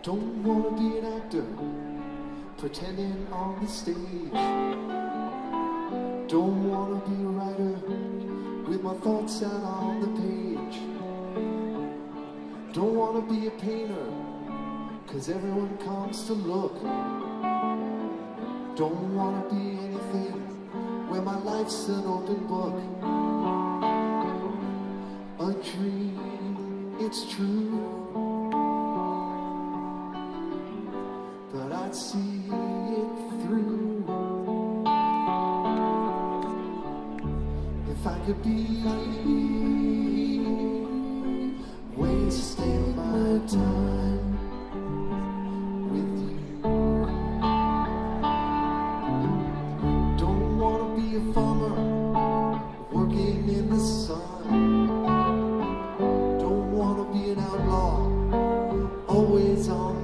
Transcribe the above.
Don't wanna be an actor pretending on the stage. Don't wanna be a writer with my thoughts out on the page. Don't wanna be a painter, 'cause everyone comes to look. Don't wanna be anything where my life's an open book. A dream, it's true, but I'd see it through if I could be wasting my time with you. Don't wanna be a farmer working in the sun. Don't wanna be an outlaw always on